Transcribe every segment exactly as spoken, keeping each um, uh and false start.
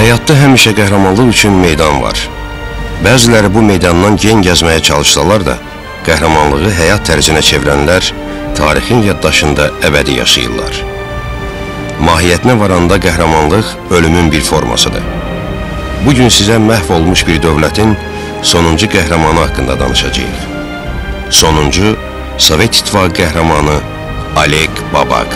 Həyatda həmişə qəhrəmanlıq üçün meydan var. Bəziləri bu meydandan gen gəzməyə çalışsalar da, qəhrəmanlığı həyat tərzinə çevirənlər tarixin yaddaşında əbədi yaşayırlar. Mahiyyətinə varanda qəhrəmanlıq ölümün bir formasıdır. Bugün sizə məhv olmuş bir dövlətin sonuncu qəhrəmanı haqqında danışacağıq. Sonuncu, Sovet İttifaqı qəhrəmanı Oleg Babak.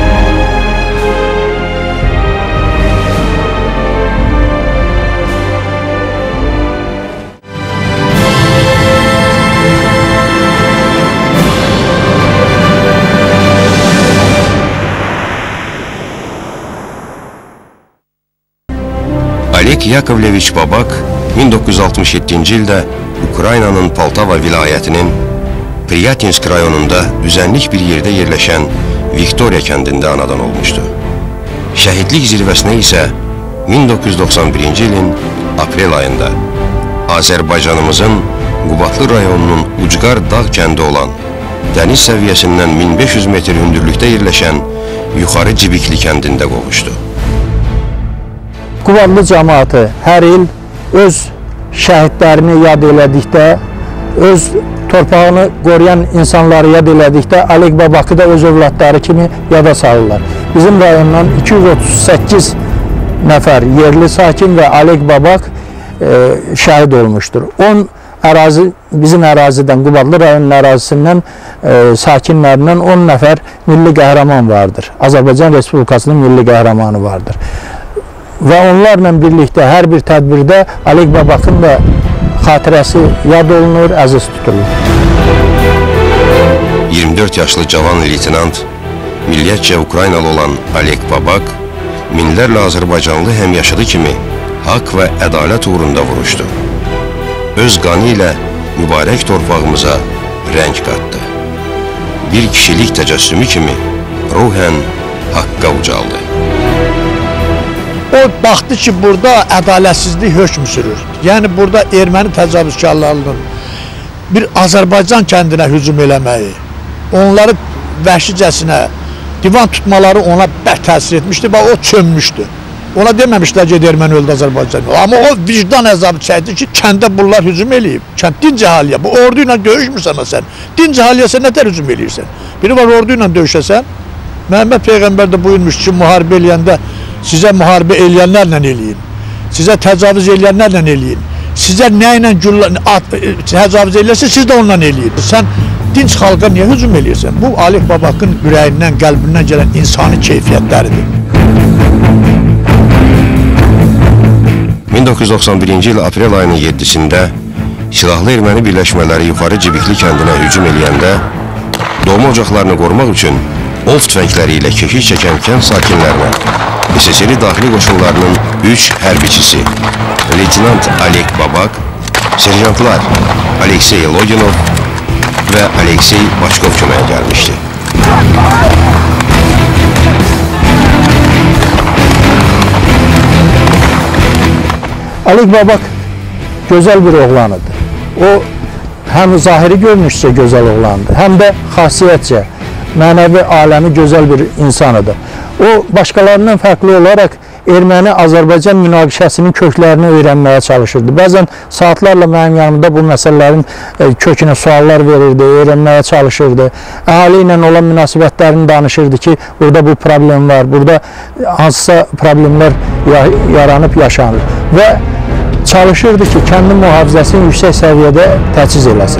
Oleg Yakovleviç Babak min doqquz yüz altmış yeddinci ildə Ukraynanın Poltava vilayətinin Pryatinsk rayonunda düzənlik bir yerdə yerləşən Viktoriya kəndində anadan olmuşdu. Şəhidlik zirvəsinə isə min doqquz yüz doxsan birinci ilin aprel ayında Azərbaycanımızın Qubadlı rayonunun Ucqar dağ kəndi olan dəniz səviyyəsindən min beş yüz metr hündürlükdə yerləşən Yuxarı Cibikli kəndində qovuşdu. Qubadlı cəmaatı hər il öz şəhidlərini yad elədikdə, öz torpağını qoruyan insanları yad elədikdə Oleg Babakı da öz övladları kimi yada salırlar. Bizim rayondan iki yüz otuz səkkiz nəfər yerli sakin və Oleg Babak e, şəhid olmuşdur. on ərazi, bizim ərazidən, Qubadlı rayonun ərazisindən e, sakinlərindən on nəfər milli qəhrəman vardır. Azərbaycan Respublikasının milli qəhrəmanı vardır. Və onlarla birlikdə hər bir tədbirdə Oleg Babakın da xatirəsi yad olunur, əziz tutulur. iyirmi dörd yaşlı cavan leytenant, milliyyətcə Ukraynalı olan Oleg Babak, minlərlə Azərbaycanlı həmyaşıdı kimi haqq və ədalət uğrunda vuruşdu. Öz qanı ilə mübarək torpağımıza rəng qatdı. Bir kişilik təcəssümü kimi ruhən haqqa ucaldı. O baxdı ki, burada ədalətsizlik hökm sürür. Yəni, burada erməni təcavüzkarlarının bir Azərbaycan kəndinə hücum eləməyi, onları vəhşicəsinə divan tutmaları ona bərk təsir etmişdi və o çönmüşdü. Ona deməmişlər ki, erməni öldü Azərbaycan. Amma o vicdan əzabı çəkdi ki, kəndə bunlar hücum eləyib. Kənd dinc əhaliyə, bu ordu ilə döyüşmürsən sən. Dinc əhaliyə sən nətər hücum eləyirsən? Biri var ordu ilə döyüşəsən. Məhəmməd Peyğəmbər də buyurmuş ki, müharibə eləyəndə sizə müharibə eləyənlərlə eləyin, sizə təcavüz eləyənlərlə eləyin, sizə nə ilə təcavüz eləyirsə, siz də onunla eləyin. Sən dinc xalqa niyə hücum eləyirsən? Bu, Oleg Babakın ürəyindən, qəlbindən gələn insani keyfiyyətləridir. min doqquz yüz doxsan birinci il aprel ayının yeddisində silahlı erməni birləşmələri Yuxarı Cibikli kəndinə hücum eləyəndə doğma ocaqlarını qorumaq üçün ov tüfəngləri ilə keşik çəkən kənd sakinlərinə S S R daxili qoşunlarının üç hərbiçisi, leytenant Oleg Babak, serjantlar Aleksey Loginov və Aleksey Başkov köməyə gəlmişdi. Oleg Babak gözəl bir oğlanıdır. O, həm zahiri görünüşcə gözəl oğlandır, həm də xasiyyətcə, mənəvi aləmi gözəl bir insanıdır. O, başqalarından fərqli olaraq Erməni-Azərbaycan münaqişəsinin köklərini öyrənməyə çalışırdı. Bəzən saatlarla mənim yanımda bu məsələlərin kökünə suallar verirdi, öyrənməyə çalışırdı. Əhali ilə olan münasibətlərini danışırdı ki, burada bu problem var, burada hansısa problemlər yaranıb yaşanır. Və çalışırdı ki, kəndi mühafizəsini yüksək səviyyədə təchiz eləsin.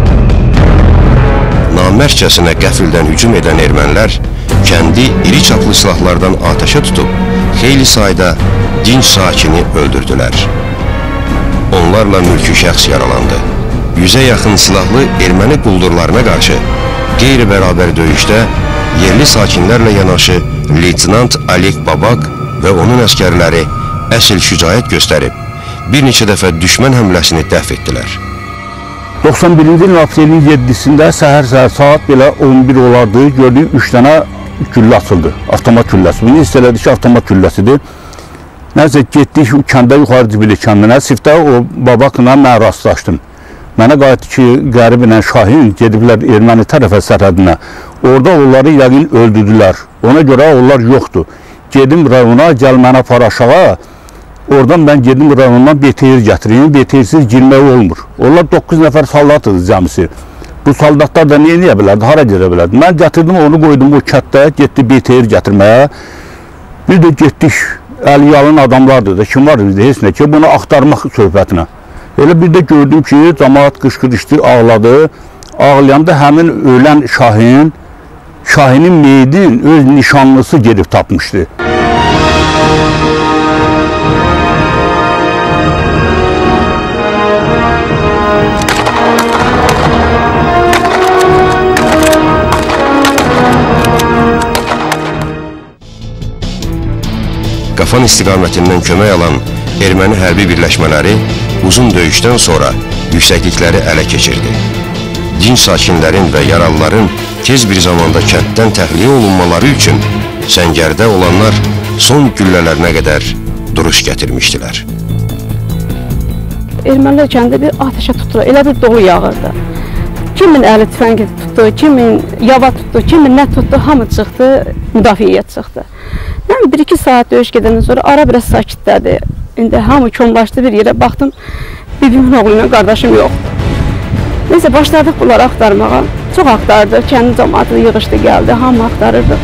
Namərkəsinə qəfildən hücum edən ermənilər kəndi iri çaplı silahlardan atəşə tutub, xeyli sayda dinc sakini öldürdülər. Onlarla mülki şəxs yaralandı. Yüzə yaxın silahlı erməni quldurlarına qarşı qeyri-bərabər döyüşdə yerli sakinlərlə yanaşı leytenant Oleg Babak və onun əskərləri əsl şücaət göstərib, bir neçə dəfə düşmən həmləsini dəf etdilər. doxsan birinci ilin aprelin yeddisində səhər-səhər saat belə on bir olardı, gördük üç dənə güllə açıldı, avtomat gülləsi. Bunu hiss elədik ki, avtomat gülləsidir. Nəsə getdik kəndə Yuxarı Cibikli kəndinə, sifdə o Babakla mən rastlaşdım. Mənə qayıtdı ki, Qərib ilə Şahin gediblər erməni tərəfə sərhədinə. Orada onları yəqin öldürdülər. Ona görə onlar yoxdur. Gedim rayona, gəl mənə apar aşağı, Oradan ben gedim rayonundan B T R gətireyim. B T R'siz girmək olmur. Onlar doqquz nəfər saldatıdır cəmisi. Bu saldatlar da niyə niyə bilərdi, hara gedə bilərdi? Mən gətirdim, onu qoydum o kətdə, getdi B T R gətirməyə. Bir də getdik, Əliyalın adamlardır da, kim var idi, heç nə ki, bunu axtarmaq söhbətinə. Elə bir də gördüm ki, cəmaat qışqırışdı, ağladı. Ağlayanda həmin ölən Şahin, Şahinin meyidin öz nişanlısı gedib tapmışdı. Qafan istiqamətindən kömək alan erməni hərbi birləşmələri uzun döyüşdən sonra yüksəklikləri ələ keçirdi. Dinc sakinlərin və yaralıların tez bir zamanda kənddən təxliyə olunmaları üçün səngərdə olanlar son güllələrinə qədər duruş gətirmişdilər. Ermənilər kəndə bir ateşə tutdu, elə bir dolu yağırdı. Kimin əli tüfəngi tutdu, kimin yava tutdu, kimin nə tutdu, hamı çıxdı, müdafiəyə çıxdı. Yəni, bir iki saat döyüş gedəndən sonra ara biraz sakitlədi. İndi hamı kömlaşdı bir yerə, baxdım, bibimin oğlu ilə qardaşım yoxdur. Neysə, başladıq bunları axtarmağa. Çox axtardı, kəndi cəmaatı yığışdı, gəldi, hamı axtarırdı.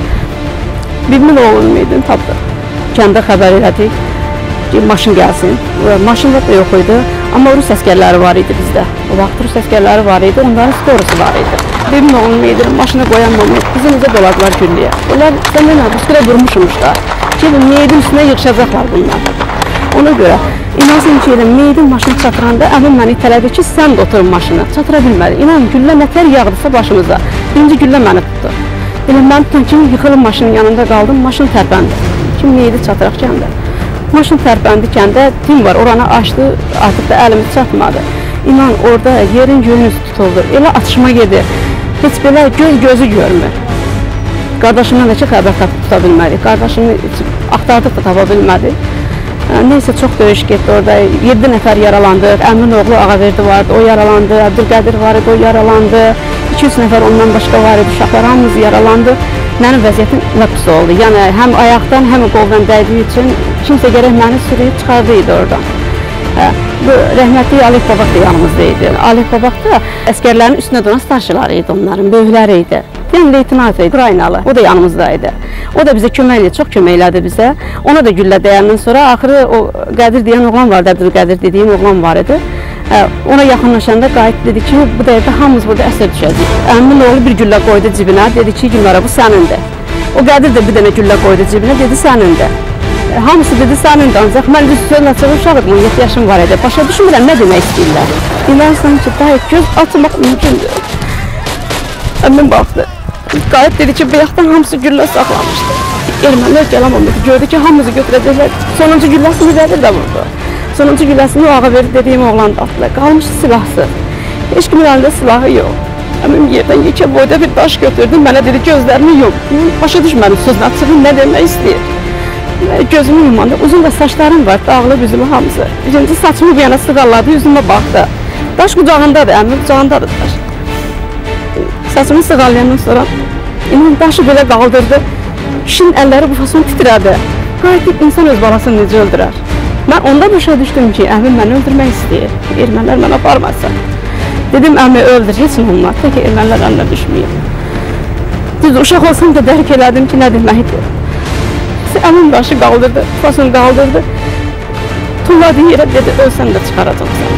Bibimin oğlunun meydini tapdıq. Kəndə xəbər elədik ki, maşın gəlsin. Maşın da yox idi, amma Rus əskərləri var idi bizdə. O vaxt Rus əskərləri var idi, onların skorusu var idi. Bibimin oğlunun meydini maşına qoyanmamış, bizim bizə doladılar güllüyə. Onlar səndən buskura durmuşmuşlar ki, meydin üstünə yığışacaqlar bunlar. Ona görə, inansın ki, meydin maşını çatıranda əmin məni itələdi ki, sən də oturun maşını, çatıra bilmədi. İnanın, güllə nətər yağdısa başımıza, birinci güllə məni tutdu. Elə mən tutan kimi yıxılım maşının yanında qaldım, maşın tərpəndi. Kim meydi çatıraq kəndə. Maşın tərpəndi kəndə, tim var, oranı açdı, artıq da əlimiz çatmadı. İnan, orada yerin göyünüz tutuldu, elə atışma gedir. Heç belə göz gözü görmür. Qardaşımdan da ki, xəbər tapıb tuta bilmədik. Qardaşımı axtardıq da tapa bilmədik. Neysə, çox döyüş getdi orada. yeddi nəfər yaralandı. Əmin oğlu Ağaverdi vardı, o yaralandı. Əbdülqədir var idi, o yaralandı. iki üç nəfər ondan başqa var idi, uşaqlar hamımız yaralandı. Mənim vəziyyətim pis oldu. Yəni, həm ayaqdan, həm qoldan dəydiyi üçün kimsə gərək məni sürüyüb çıxardı idi oradan. Hə, bu rəhmətli Alif Babaq da yanımızda idi. Alif Babaq da əskərlərin üstünə duran starşıları idi onların, böyükləri idi. Yəni, leytinat idi, Ukraynalı, o da yanımızdaydı. O da bizə kömək elədi, çox kömək elədi bizə. Ona da güllə dəyəndən sonra, axırı o Qədir deyən oğlan vardı, Əbdülqədir dediyim oğlan var idi. Hə, ona yaxınlaşanda qayıt dedi ki, bu da evdə hamımız burada əsər düşəcək. Əmin oğlu bir güllə qoydu cibinə, dedi ki, Gülnara, bu sənindir. O Qədir də bir dənə güllə qoydu cibinə, dedi sənindir. Hamısı dedi sənindir, ancaq mən düz sözün açığı uşaqdım, on yeddi yaşım var idi. Başa düşmürəm, nə demək istəyirlər. İnanırsan ki, daha göz açmaq mümkündür. Əmin baxdı. Qayıt dedi ki, bayaqdan hamısı güllə saxlamışdı. Ermənilər gələm olmadı, gördü ki, hamımızı götürəcəklər. Sonuncu gülləsini Qədir də vurdu. Sonuncu gülləsini o Ağaverdi dediyim oğlan da atdılar. Qalmışdı silahsız. Heç kimin əlində silahı yox. Əmin yerdən yekə boyda bir daş götürdüm, mənə dedi gözlərini yum. Başa düşmədim sözün açığı nə demək istəyir. Gözümü yumanda uzun da saçlarım var, dağlı üzümü hamısı. Birinci saçımı bir yana sığalladı, yüzüme baxdı. Daş qucağındadır, əmin qucağındadır daş. Saçımı sığallayandan sonra inan daşı belə qaldırdı. Kişinin əlləri bu fason titrədi. Qayıtıb insan öz balasını necə öldürər? Mən onda başa düşdüm ki, əmin məni öldürmək istəyir. Ermənilər mənə aparmasın. Dedim, əmi öldür, heç nə olmaz. Tək ki, ermənilər əlinə düşməyib. Düz uşaq olsam da dərk elədim ki, nə deməkdir. Əmin başı qaldırdı, fason qaldırdı. Tulladı yerə dedi, ölsən də çıxaracaqsan.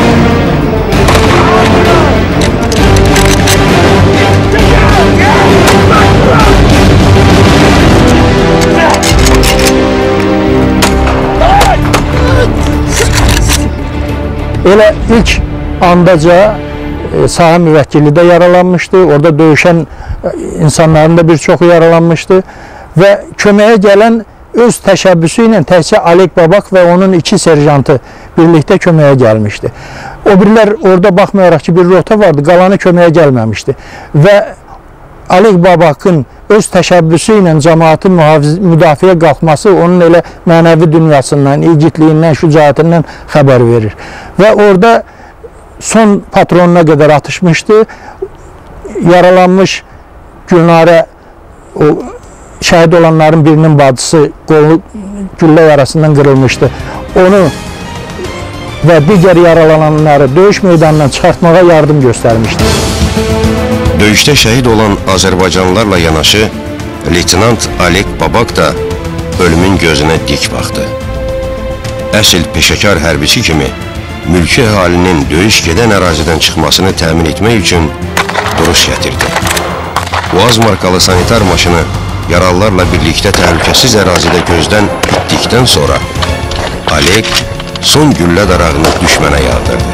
Elə ilk andaca e, sahə müvəkkili də yaralanmışdı, orada döyüşən insanların da bir çoxu yaralanmışdı və köməyə gələn öz təşəbbüsü ilə təkcə Alek Babaq və onun iki serjantı birlikdə köməyə gəlmişdi. O birlər orada baxmayaraq ki, bir rota vardı, qalanı köməyə gəlməmişdi və Alek Babaqın öz təşəbbüsü ilə cəmaatın müdafiə qalxması onun elə mənəvi dünyasından, igidliyindən, şücaətindən xəbər verir. Və orada son patronuna qədər atışmışdı. Yaralanmış Gülnarə o şəhid olanların birinin bacısı qolu güllə yarasından qırılmışdı. Onu və digər yaralananları döyüş meydanından çıxartmağa yardım göstərmişdi. Döyüşdə şəhid olan Azərbaycanlılarla yanaşı, Leytenant Alek Babak da ölümün gözünə dik baxdı. Əsl peşəkar hərbiçi kimi mülki əhalinin döyüş gedən ərazidən çıxmasını təmin etmək üçün duruş gətirdi. Uaz markalı sanitar maşını yaralılarla birlikdə təhlükəsiz ərazidə gözdən itdikdən sonra Alek son güllə darağını düşmənə yağdırdı.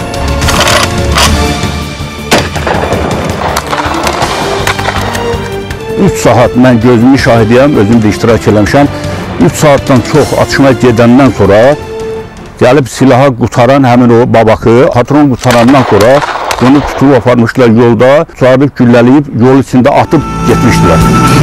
üç saat mən gözümü şahidiyəm, özüm də iştirak eləmişəm. üç saatdan çox atışma gedəndən sonra gəlib silaha qutaran həmin o Babakı, patron qutarandan sonra onu tutub aparmışlar yolda, çağırıb güllələyib yol içində atıb getmişdilər.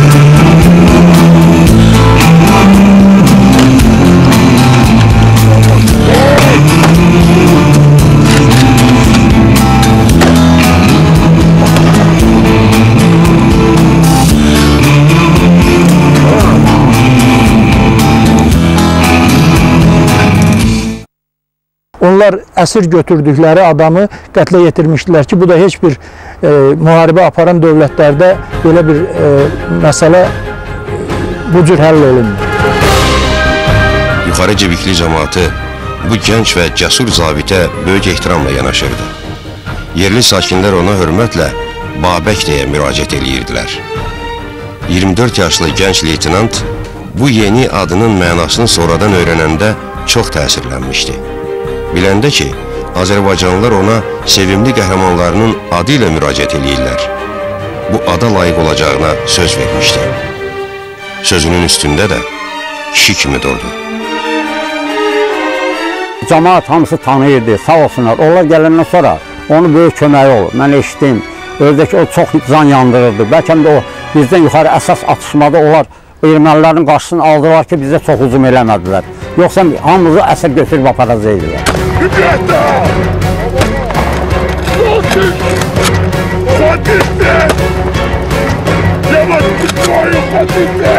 Onlar əsir götürdükləri adamı qətlə yetirmişdilər ki, bu da heç bir e, müharibə aparan dövlətlərdə belə bir e, məsələ bu cür həll olunmur. Yuxarı cibikli cəmaatı bu gənc və cəsur zabitə böyük ehtiramla yanaşırdı. Yerli sakinlər ona hörmətlə Babək deyə müraciət edirdilər. iyirmi dörd yaşlı gənc leytenant bu yeni adının mənasını sonradan öyrənəndə çox təsirlənmişdi. Biləndə ki, Azərbaycanlılar ona sevimli qəhrəmanlarının adı ilə müraciət edirlər. Bu ada layiq olacağına söz vermişdi. Sözünün üstündə də kişi kimi durdu. Cəmaat hamısı tanıyırdı, sağ olsunlar. Onlar gələndən sonra onu böyük köməyi olur. Mən eşitdim, ördək o çox can yandırırdı. Bəlkə də o bizdən yuxarı əsas atışmada onlar ermənilərin qarşısını aldılar ki, bizə çox hücum eləmədilər. Yoxsa hamımızı əsər götürüb aparacaqdılar. Ребята! Ходите! Я вас прикрою, ходите!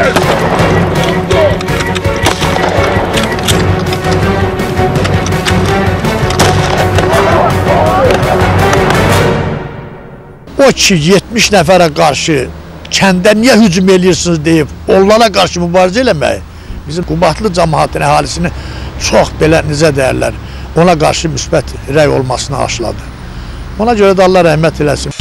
O ki yetmiş nəfərə qarşı kəndə niyə hücum edirsiniz deyib, onlara qarşı mübarizə eləmək bizim Qubadlı cəmaatın əhalisini çox belə necə deyərlər, ona qarşı müsbət rəy olmasını aşıladı. Ona görə də Allah rəhmət eləsin.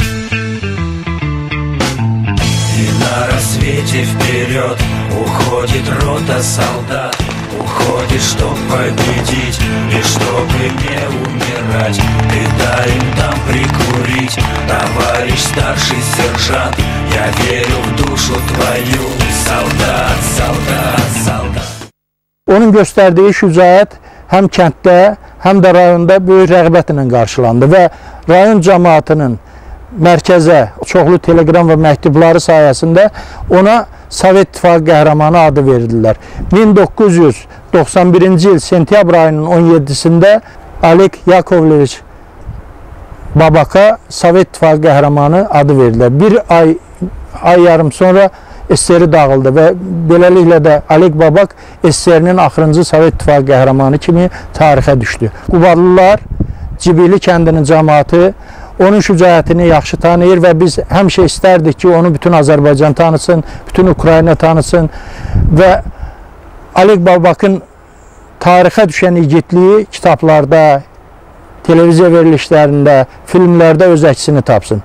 И на рассвете вперед уходит рота солдат, уходит, чтоб победить и чтобы не умирать. Ты дай им там прикурить, товарищ старший сержант, я верю в душу твою, солдат, солдат, солдат. Onun göstərdiyi şücaət həm kənddə, həm də rayonda böyük rəğbətlə qarşılandı və rayon cəmaatının mərkəzə çoxlu telegram və məktubları sayəsində ona Sovet İttifaqı qəhrəmanı adı verdilər. min doqquz yüz doxsan birinci il sentyabr ayının on yeddisində Alek Yakovleviç Babaka Sovet İttifaqı qəhrəmanı adı verdilər. Bir ay, ay yarım sonra S S R dağıldı və beləliklə də Alek Babak S S R-nin axırıncı Sovet İttifaqı qəhrəmanı kimi tarixə düşdü. Qubadlılar, Cibili kəndinin cəmaatı onun şücaətini yaxşı tanıyır və biz həmişə istərdik ki, onu bütün Azərbaycan tanısın, bütün Ukrayna tanısın və Alek Babakın tarixə düşən igidliyi kitablarda, televiziya verilişlərində, filmlərdə öz əksini tapsın.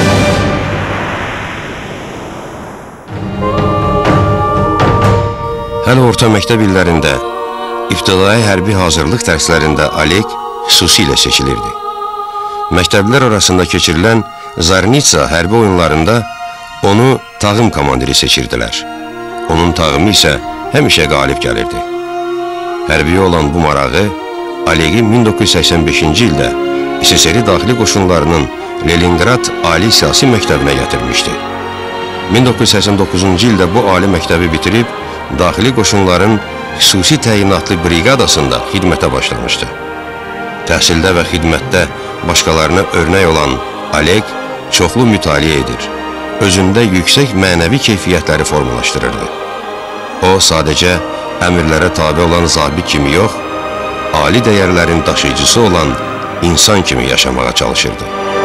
Hələ orta məktəb illərində, ibtidai hərbi hazırlıq dərslərində Alek xüsusilə seçilirdi. Məktəblər arasında keçirilən Zarnitsa hərbi oyunlarında onu tağım komandiri seçirdilər. Onun tağımı isə həmişə qalib gəlirdi. Hərbiyə olan bu marağı Aleki min doqquz yüz səksən beşinci ildə S S R daxili qoşunlarının Leningrad Ali Siyasi Məktəbinə gətirmişdi. min doqquz yüz səksən doqquzuncu ildə bu ali məktəbi bitirib, daxili qoşunların xüsusi təyinatlı briqadasında xidmətə başlamışdı. Təhsildə və xidmətdə başqalarına örnək olan Alek çoxlu mütaliə edir, özündə yüksək mənəvi keyfiyyətləri formalaşdırırdı. O, sadəcə əmirlərə tabi olan zabit kimi yox, ali dəyərlərin daşıyıcısı olan insan kimi yaşamağa çalışırdı.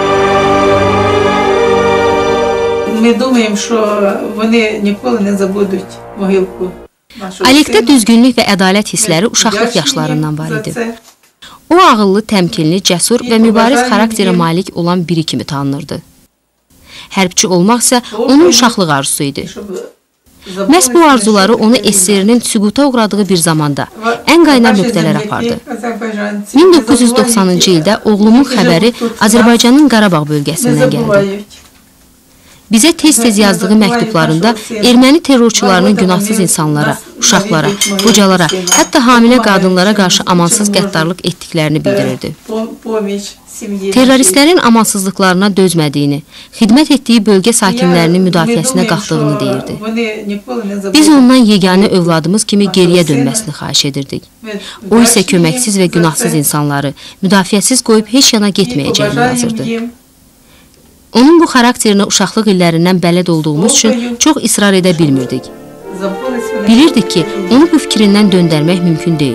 Ми думаємо, що вони ніколи не забудуть могилку. Alekdə düzgünlük və ədalət hissləri uşaqlıq yaşlarından var idi. O, ağıllı, təmkinli, cəsur və mübariz xarakterə malik olan biri kimi tanınırdı. Hərbçi olmaq isə onun uşaqlıq arzusu idi. Məhz bu arzuları onu S S R-nin süquta uğradığı bir zamanda ən qaynar nöqtələr apardı. min doqquz yüz doxsanıncı ildə oğlumun xəbəri Azərbaycanın Qarabağ bölgəsindən gəldi. Bizə tez-tez yazdığı məktublarında erməni terrorçularının günahsız insanlara, uşaqlara, qocalara, hətta hamilə qadınlara qarşı amansız qəddarlıq etdiklərini bildirirdi. Terroristlərin amansızlıqlarına dözmədiyini, xidmət etdiyi bölgə sakinlərinin müdafiəsinə qalxdığını deyirdi. Biz ondan yeganə övladımız kimi geriyə dönməsini xahiş edirdik. O isə köməksiz və günahsız insanları müdafiəsiz qoyub heç yana getməyəcəyini yazırdı. Onun bu xarakterinə uşaqlıq illərindən bələd olduğumuz üçün çox israr edə bilmirdik. Bilirdik ki, onu bu fikrindən döndərmək mümkün deyil.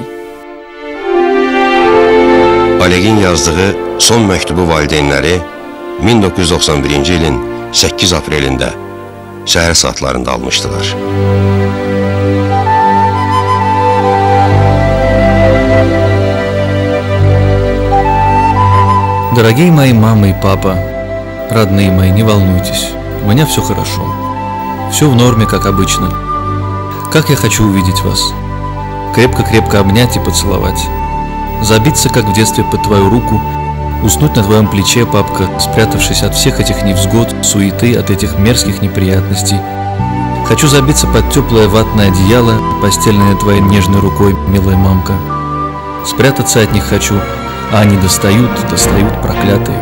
Alegin yazdığı son məktubu valideynləri min doqquz yüz doxsan birinci ilin səkkiz aprelində səhər saatlarında almışdılar. Дорогие мои мама и папа, родные мои, не волнуйтесь, у меня все хорошо, все в норме, как обычно. Как я хочу увидеть вас, крепко-крепко обнять и поцеловать, забиться, как в детстве, под твою руку, уснуть на твоем плече, папка, спрятавшись от всех этих невзгод, суеты, от этих мерзких неприятностей. Хочу забиться под теплое ватное одеяло, постеленное твоей нежной рукой, милая мамка. Спрятаться от них хочу, а они достают, достают, проклятые.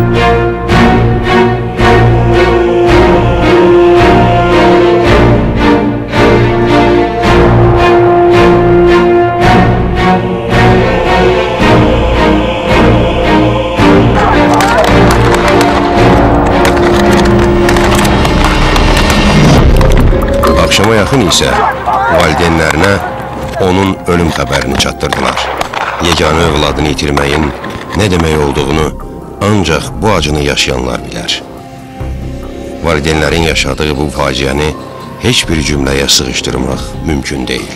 Axşama yaxın isə valideynlərinə onun ölüm xəbərini çatdırdılar. Yeganə övladını itirməyin nə demək olduğunu ancaq bu acını yaşayanlar bilər. Valideynlərin yaşadığı bu faciəni heç bir cümləyə sığışdırmaq mümkün deyil.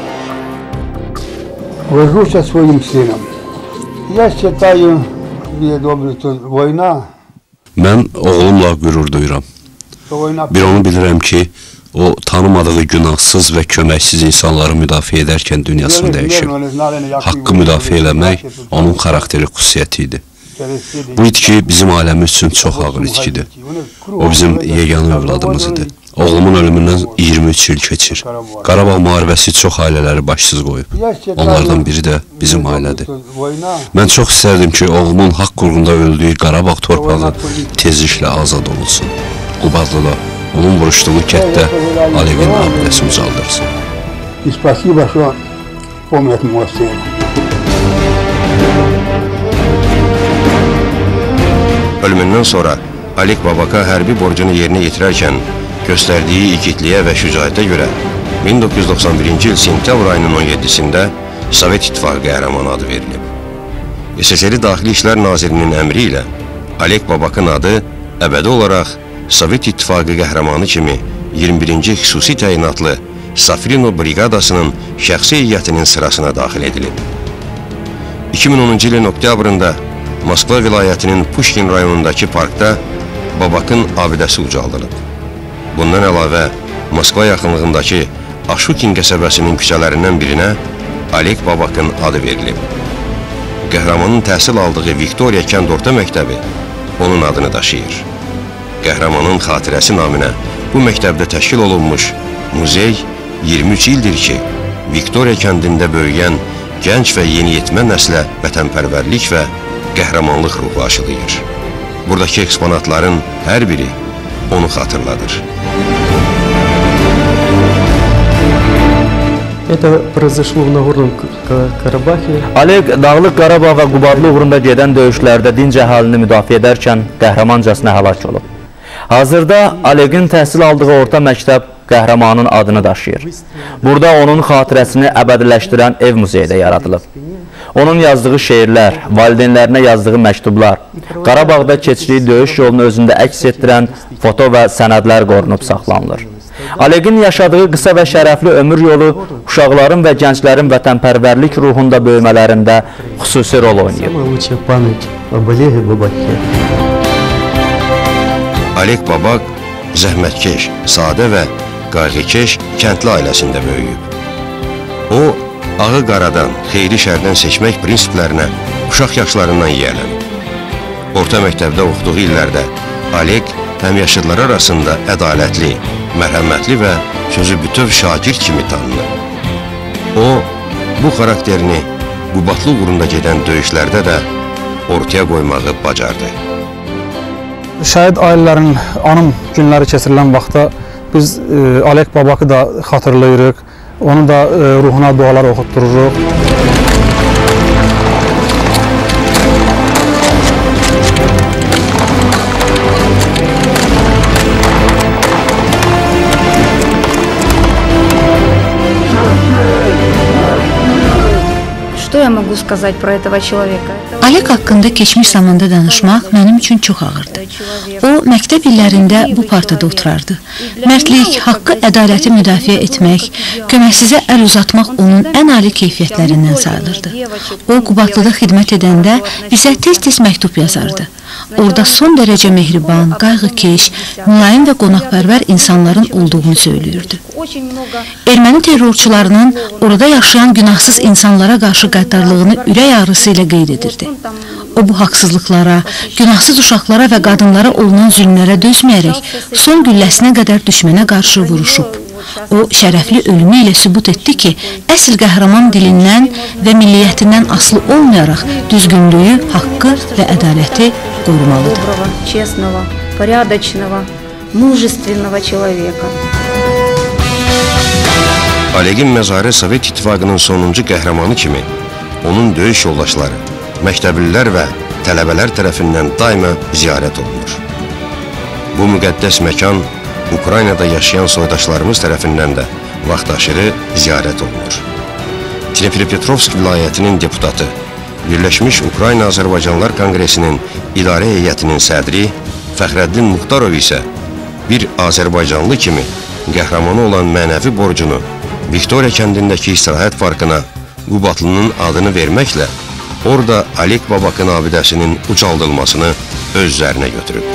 Горжуся своим сыном. Я считаю, что война. Mən oğlumla qürur duyuram. Bir onu bilirəm ki, o tanımadığı günahsız və köməksiz insanları müdafiə edərkən dünyasını dəyişib. Haqqı müdafiə eləmək onun xarakteri xüsusiyyəti idi. Bu itki bizim aləmi üçün çox ağır itkidir. O bizim yeganə övladımız idi. Oğlumun ölümündən iyirmi üç il keçir. Qarabağ müharibəsi çox ailələri başsız qoyub. Onlardan biri də bizim ailədir. Mən çox istərdim ki, oğlumun haqq uğrunda öldüyü Qarabağ torpağı tezliklə azad olunsun. Qubadlıda onun vuruşduğu kənddə Alevin abidəsi ucaldırsın. Spasiba, что помнят моего сына. Ölümündən sonra Alek Babaka hərbi borcunu yerinə yetirərkən göstərdiyi igidliyə və şücaətə görə min doqquz yüz doxsan birinci il sentyabr ayının on yeddisində Sovet İttifaqı qəhrəmanı adı verilib. S S R Daxili İşlər Nazirinin əmri ilə Alek Babakın adı əbədi olaraq Sovet İttifaqı qəhrəmanı kimi iyirmi birinci xüsusi təyinatlı Safrino briqadasının şəxsi heyətinin sırasına daxil edilib. iki min onuncu ilin oktyabrında Moskva vilayətinin Pushkin rayonundakı parkda Babakın abidəsi ucaldılıb. Bundan əlavə, Moskva yaxınlığındakı Aşukin qəsəbəsinin küçələrindən birinə Alek Babakın adı verilib. Qəhrəmanın təhsil aldığı Viktoriya kənd orta məktəbi onun adını daşıyır. Qəhrəmanın xatirəsi naminə bu məktəbdə təşkil olunmuş muzey iyirmi üç ildir ki, Viktoriya kəndində böyüyən gənc və yeniyetmə nəslə vətənpərvərlik və qəhrəmanlıq ruhu aşılayır. Buradakı eksponatların hər biri onu xatırladır. Это произошло в Нагорном Карабахе. Alek Dağlıq Qarabağ və Qubadlı uğrunda gedən döyüşlərdə dinc əhalini müdafiə edərkən qəhrəmancasına həlak olub. Hazırda Alek'in təhsil aldığı orta məktəb qəhrəmanın adını daşıyır. Burada onun xatirəsini əbədiləşdirən ev muzeyi də yaradılıb. Onun yazdığı şeirlər, valideynlərinə yazdığı məktublar, Qarabağda keçdiyi döyüş yolunu özündə əks etdirən foto və sənədlər qorunub saxlanılır. Aleqin yaşadığı qısa və şərəfli ömür yolu uşaqların və gənclərin vətənpərvərlik ruhunda böyümələrində xüsusi rol oynayıb. Alek Babak zəhmətkeş, sadə və qayğıkeş kəndli ailəsində böyüyüb. O, ağı qaradan, xeyri şərdən seçmək prinsiplərinə uşaq yaşlarından yiyələnib. Orta məktəbdə oxuduğu illərdə Alek həmyaşıdlar arasında ədalətli, mərhəmətli və sözü bütöv şagird kimi tanınır. O, bu xarakterini Qubadlı uğrunda gedən döyüşlərdə də ortaya qoymağı bacardı. Şəhid ailələrinin anım günləri keçirilən vaxtda biz e, Alek Babakı da xatırlayırıq, onu da e, ruhuna dualar oxutdururuq. Что я могу сказать про этого человека? Alek haqqında keçmiş zamanda danışmaq mənim üçün çox ağırdı. O, məktəb illərində bu partada oturardı. Mərdlik, haqqı, ədaləti müdafiə etmək, köməksizə əl uzatmaq onun ən ali keyfiyyətlərindən sayılırdı. O, Qubadlıda xidmət edəndə bizə tez-tez məktub yazardı. Orada son dərəcə mehriban, qayğıkeş, mülayim və qonaqpərvər insanların olduğunu söylüyürdü. Erməni terrorçularının orada yaşayan günahsız insanlara qarşı qəddarlığını ürək ağrısı ilə qeyd edirdi. O, bu haqsızlıqlara, günahsız uşaqlara və qadınlara olunan zülmlərə dözməyərək son gülləsinə qədər düşmənə qarşı vuruşub. O, şərəfli ölümü ilə sübut etdi ki, əsl qəhrəman dilindən və milliyyətindən asılı olmayaraq düzgünlüyü, haqqı və ədaləti qorumalıdır. Честного, порядочного, мужественного человека. Aleqin məzarı Sovet İttifaqının sonuncu qəhrəmanı kimi onun döyüş yoldaşları, məktəblilər və tələbələr tərəfindən daima ziyarət olunur. Bu müqəddəs məkan Ukraynada yaşayan soydaşlarımız tərəfindən də vaxtaşırı ziyarət olunur. Dnepropetrovsk vilayətinin deputatı, Birləşmiş Ukrayna Azərbaycanlar Konqresinin idarə heyətinin sədri Fəxrəddin Muxtarov isə bir Azərbaycanlı kimi qəhrəmanı olan mənəvi borcunu Viktoriya kəndindəki istirahət parkına Qubadlının adını verməklə orada Alek Babakın abidəsinin ucaldılmasını öz üzərinə götürüb.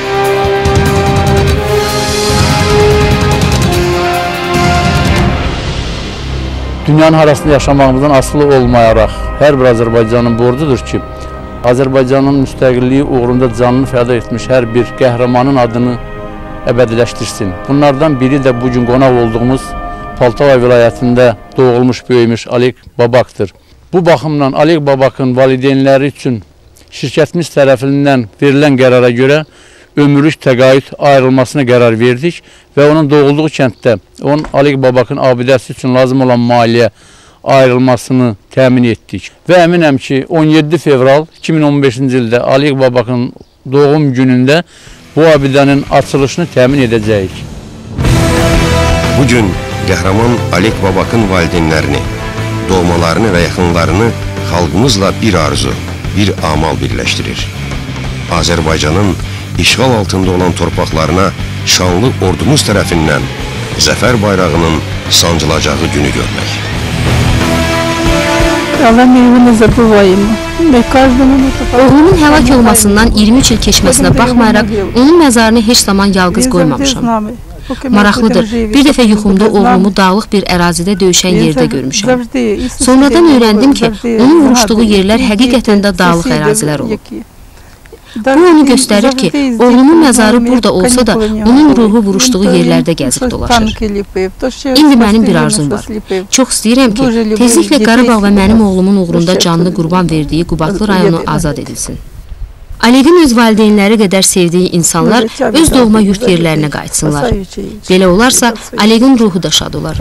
Dünyanın arasında yaşamağımızdan asılı olmayaraq hər bir Azərbaycanın borcudur ki, Azərbaycanın müstəqilliyi uğrunda canını fəda etmiş hər bir qəhrəmanın adını əbədiləşdirsin. Bunlardan biri də bugün qonaq olduğumuz Poltava vilayətində doğulmuş, böyümüş Alek Babakdır. Bu baxımdan Alek Babakın valideynləri üçün şirkətimiz tərəfindən verilən qərara görə ömürlük təqaüd ayrılmasına qərar verdik və onun doğulduğu kənddə onun Alek Babakın abidəsi üçün lazım olan maliyyə ayrılmasını təmin etdik. Və əminəm ki, on yeddi fevral iki min on beşinci ildə Alek Babakın doğum günündə bu abidənin açılışını təmin edəcəyik. Bugün qəhrəman Alek Babakın valideynlərini, doğmalarını və yaxınlarını xalqımızla bir arzu, bir amal birləşdirir. Azərbaycanın işğal altında olan torpaqlarına şanlı ordumuz tərəfindən zəfər bayrağının sancılacağı günü görmək. Oğlumun həlak olmasından iyirmi üç il keçməsinə baxmayaraq, onun məzarını heç zaman yalqız qoymamışam. Maraqlıdır, bir dəfə yuxumda oğlumu dağlıq bir ərazidə döyüşən yerdə görmüşəm. Sonradan öyrəndim ki, onun vuruşduğu yerlər həqiqətən də dağlıq ərazilər olub. Bu onu göstərir ki, oğlumun məzarı burada olsa da, onun ruhu vuruşduğu yerlərdə gəzib dolaşır. İndi mənim bir arzum var. Çox istəyirəm ki, tezliklə Qarabağ və mənim oğlumun uğrunda canlı qurban verdiyi Qubadlı rayonu azad edilsin. Aleqin öz valideynləri qədər sevdiyi insanlar öz doğma yurt yerlərinə qayıtsınlar. Belə olarsa, Aleqin ruhu da şad olar.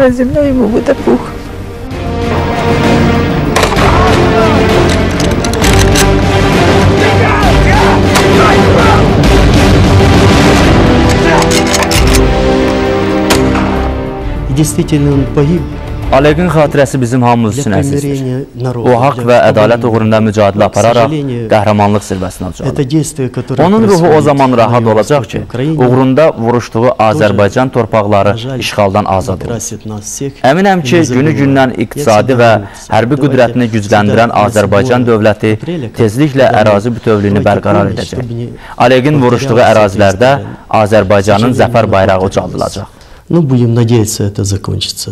действительно он погиб. Aleqin xatirəsi bizim hamımız üçün əzizdir. O, haqq və ədalət uğrunda mücadilə apararaq qəhrəmanlıq zirvəsinə ucalır. Onun ruhu o zaman rahat olacaq ki, uğrunda vuruşduğu Azərbaycan torpaqları işğaldan azad olur. Əminəm ki, günü-gündən iqtisadi və hərbi qüdrətini gücləndirən Azərbaycan dövləti tezliklə ərazi bütövlüyünü bərqərar edəcək. Aleqin vuruşduğu ərazilərdə Azərbaycanın zəfər bayrağı ucaldılacaq. Ну, будем надеяться, это закончится.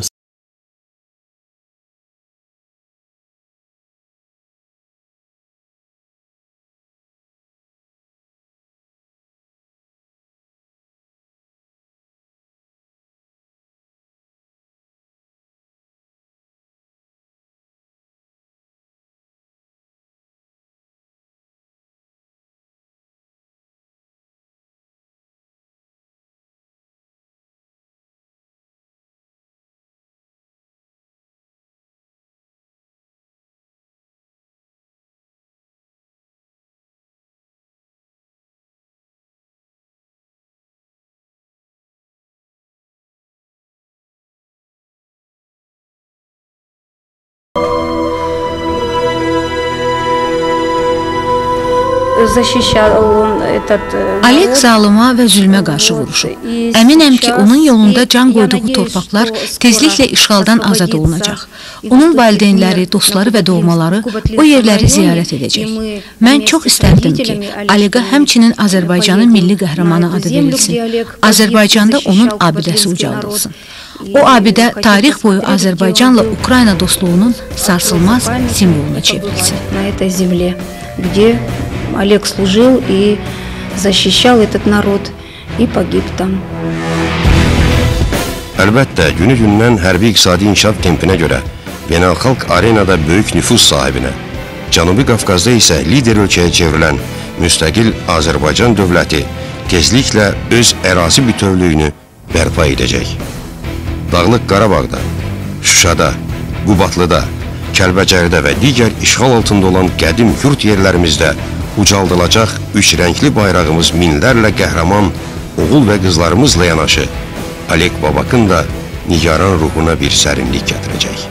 Aleq zalıma və zülmə qarşı vuruşub. Əminəm ki, onun yolunda can qoyduğu torpaqlar tezliklə işğaldan azad olunacaq. Onun valideynləri, dostları və doğmaları o yerləri ziyarət edəcək. Mən çox istərdim ki, Aleqa həmçinin Azərbaycanın milli qəhrəmanı adı verilsin. Azərbaycanda onun abidəsi ucaldılsın. O abidə tarix boyu Azərbaycanla Ukrayna dostluğunun sarsılmaz simvoluna çevrilsin. Олег служил и защищал этот народ и погиб там. Əlbəttə, günü-gündən hərbi iqtisadi inkişaf tempinə görə beynəlxalq arenada böyük nüfuz sahibinə, Cənubi Qafqazda isə lider ölkəyə çevrilən müstəqil Azərbaycan dövləti tezliklə öz ərazi bütövlüyünü bərpa edəcək. Dağlıq Qarabağda, Şuşada, Qubatlıda, Kəlbəcərdə və digər işğal altında olan qədim yurt yerlərimizdə ucaldılacaq üç rəngli bayrağımız minlərlə qəhrəman oğul və qızlarımızla yanaşı, Aleq Babakın da nigaran ruhuna bir sərinlik gətirəcək.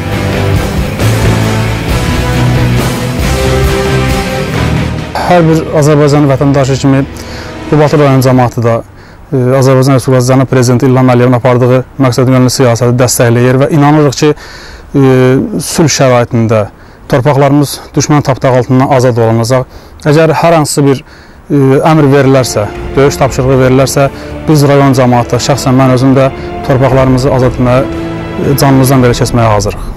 Hər bir Azərbaycan vətəndaşı kimi Qubatlı rayon cəmaatı da Azərbaycan Respublikası Cənab Prezidenti İlham Əliyevin apardığı məqsədyönlü siyasəti dəstəkləyir və inanırıq ki, sülh şəraitində torpaqlarımız düşmən tapdağı altından azad olunacaq. Əgər hər hansı bir əmr verilərsə, döyüş tapşırığı verilərsə, biz rayon cəmaatı, şəxsən mən özüm də torpaqlarımızı azad etməyə, canımızdan belə keçməyə hazırıq.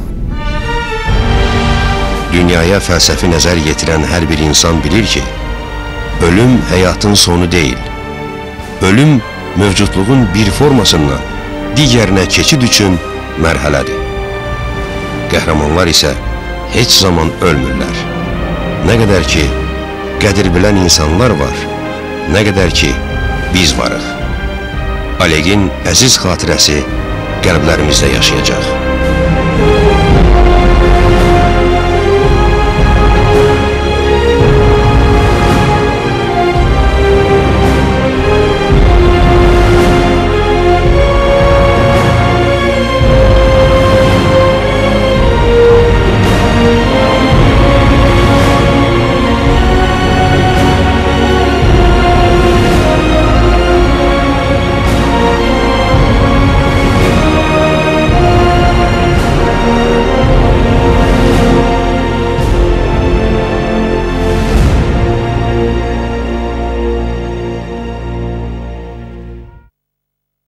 Dünyaya fəlsəfi nəzər yetirən hər bir insan bilir ki, ölüm həyatın sonu deyil. Ölüm mövcudluğun bir formasından digərinə keçid üçün mərhələdir. Qəhrəmanlar isə heç zaman ölmürlər. Nə qədər ki, qədir bilən insanlar var, nə qədər ki, biz varıq. Aleqin əziz xatirəsi qəlblərimizdə yaşayacaq.